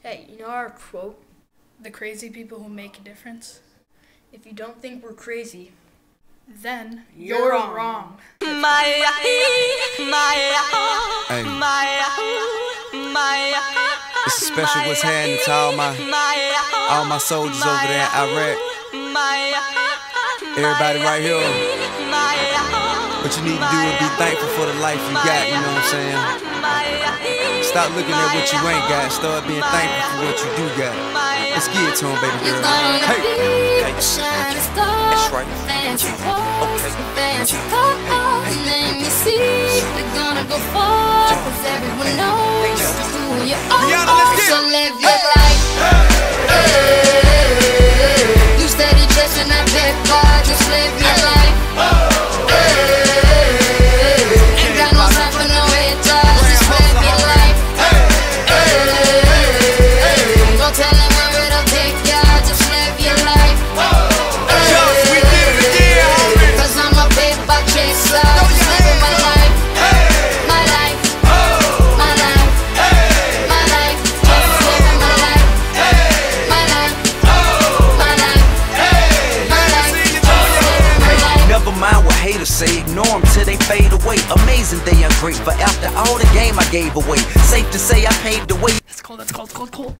Hey, you know our quote? The crazy people who make a difference? If you don't think we're crazy, then you're wrong. It's a special what's happening to all my soldiers over there in Iraq. Everybody right here. What you need to do is be thankful for the life you got, you know what I'm saying? Stop looking at what you ain't got, start being thankful for what you do got. Let's get it to him, baby girl. Hey! That's right. Let me see. We're gonna go far, 'cause everyone knows who you are. So live your life. You steady chasing that big bar, just live your life. Ain't got no time for no haters, just live your life. Don't tell them where it'll take ya, just live your life. Cause I'm a paper chaser, just living my life. My life, my life, my life, just living my life. My life, my life, my life, just living my life. Never mind what haters say, ignore them till they fade away. Amazing they ungrateful, after all the game I gave away. Safe to say I paved the way. That's cold.